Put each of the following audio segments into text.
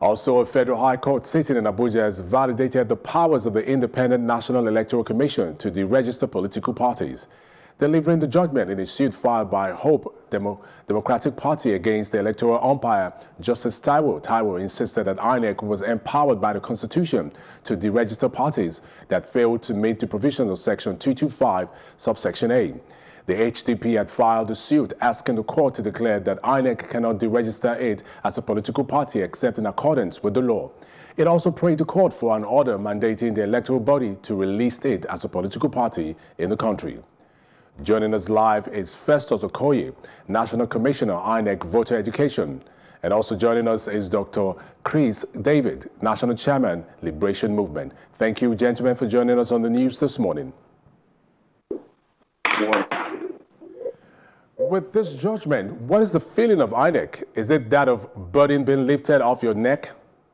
Also, a federal high court sitting in Abuja has validated the powers of the Independent National Electoral Commission to deregister political parties. Delivering the judgment in a suit filed by Hope Democratic Party against the electoral umpire, Justice Taiwo insisted that INEC was empowered by the Constitution to deregister parties that failed to meet the provisions of Section 225, subsection A. The HDP had filed a suit asking the court to declare that INEC cannot deregister it as a political party except in accordance with the law. It also prayed the court for an order mandating the electoral body to release it as a political party in the country. Joining us live is Festus Okoye, National Commissioner, INEC Voter Education. And also joining us is Dr. Chris David, National Chairman, Liberation Movement. Thank you, gentlemen, for joining us on the news this morning. With this judgment, what is the feeling of INEC? Is it that of burden being lifted off your neck?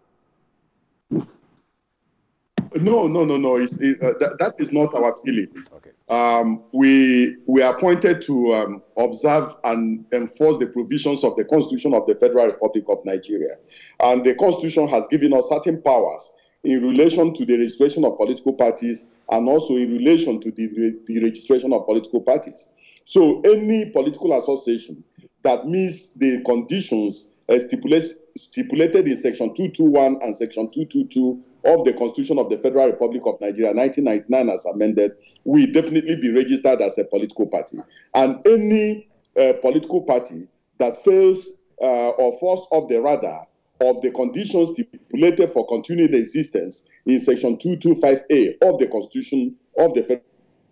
No. That is not our feeling. Okay. We are appointed to observe and enforce the provisions of the Constitution of the Federal Republic of Nigeria. And the Constitution has given us certain powers in relation to the registration of political parties and also in relation to the registration of political parties. So any political association that meets the conditions stipulated in Section 221 and Section 222 of the Constitution of the Federal Republic of Nigeria, 1999 as amended, will definitely be registered as a political party. And any political party that fails or falls off the radar of the conditions stipulated for continued existence in Section 225A of the Constitution of the Federal.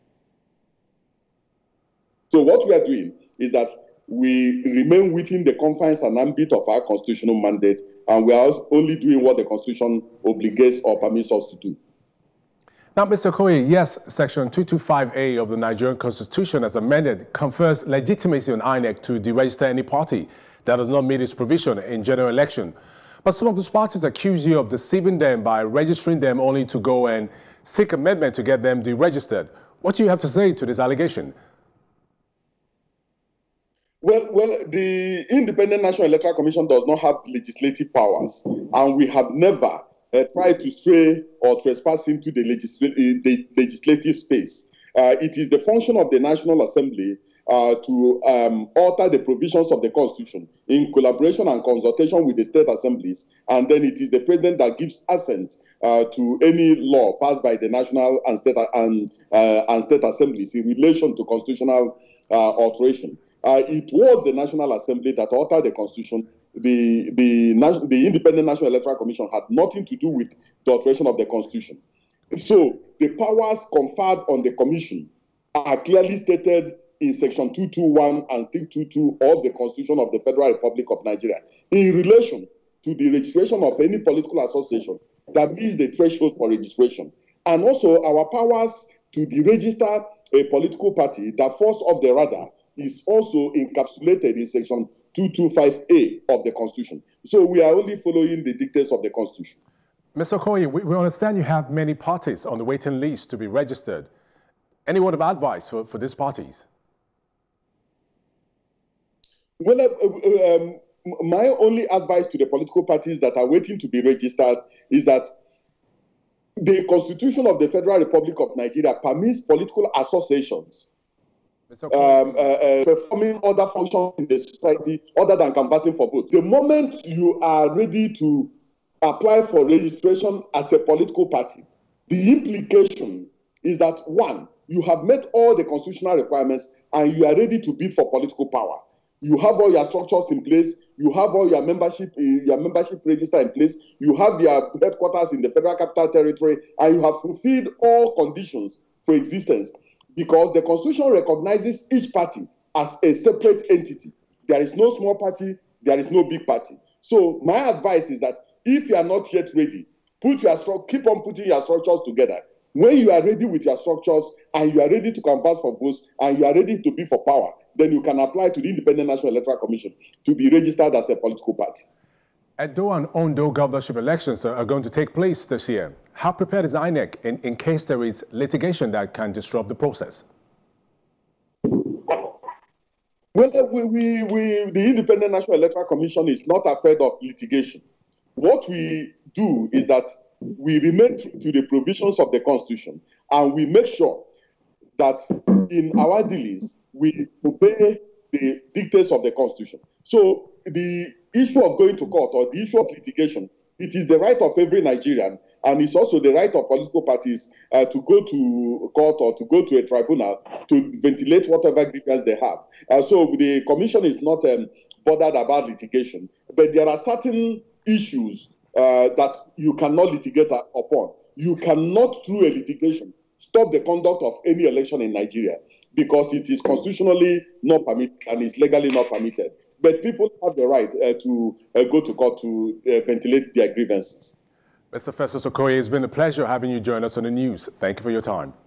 So what we are doing is that we remain within the confines and ambit of our constitutional mandate, and we are only doing what the Constitution obligates or permits us to do. Now, Mr. Okoye, yes, Section 225A of the Nigerian Constitution, as amended, confers legitimacy on INEC to deregister any party that does not meet its provision in general election. But some of those parties accuse you of deceiving them by registering them only to go and seek amendment to get them deregistered. What do you have to say to this allegation? Well, the Independent National Electoral Commission does not have legislative powers, and we have never tried to stray or trespass into the legislative space. It is the function of the National Assembly to alter the provisions of the Constitution in collaboration and consultation with the state assemblies, and then it is the president that gives assent to any law passed by the national and state assemblies in relation to constitutional alteration. It was the National Assembly that altered the Constitution. The Independent National Electoral Commission had nothing to do with the alteration of the Constitution. So the powers conferred on the Commission are clearly stated in Section 221 and 322 of the Constitution of the Federal Republic of Nigeria in relation to the registration of any political association that meets the threshold for registration. And also our powers to deregister a political party that falls off the radar is also encapsulated in Section 225A of the Constitution. So we are only following the dictates of the Constitution. Mr. Okoye, we understand you have many parties on the waiting list to be registered. Any word of advice for these parties? Well, my only advice to the political parties that are waiting to be registered is that the Constitution of the Federal Republic of Nigeria permits political associations performing other functions in the society other than canvassing for votes. The moment you are ready to apply for registration as a political party, the implication is that, one, you have met all the constitutional requirements and you are ready to bid for political power. You have all your structures in place, you have all your membership register in place, you have your headquarters in the Federal Capital Territory, and you have fulfilled all conditions for existence. Because the Constitution recognizes each party as a separate entity. There is no small party, there is no big party. So my advice is that if you are not yet ready, keep on putting your structures together. When you are ready with your structures and you are ready to canvass for votes and you are ready to bid for power, then you can apply to the Independent National Electoral Commission to be registered as a political party. Edo and Ondo governorship elections are going to take place this year. How prepared is INEC in case there is litigation that can disrupt the process? Well, the Independent National Electoral Commission is not afraid of litigation. What we do is that we remain true to the provisions of the Constitution, and we make sure that in our dealings, we obey the dictates of the Constitution. So the issue of going to court or the issue of litigation, it is the right of every Nigerian, and it's also the right of political parties to go to court or to go to a tribunal to ventilate whatever grievance they have. So the commission is not bothered about litigation, but there are certain issues that you cannot litigate upon. You cannot, through a litigation, stop the conduct of any election in Nigeria because it is constitutionally not permitted and is legally not permitted. But people have the right to go to court to ventilate their grievances. Mr. Festus Okoye, it's been a pleasure having you join us on the news. Thank you for your time.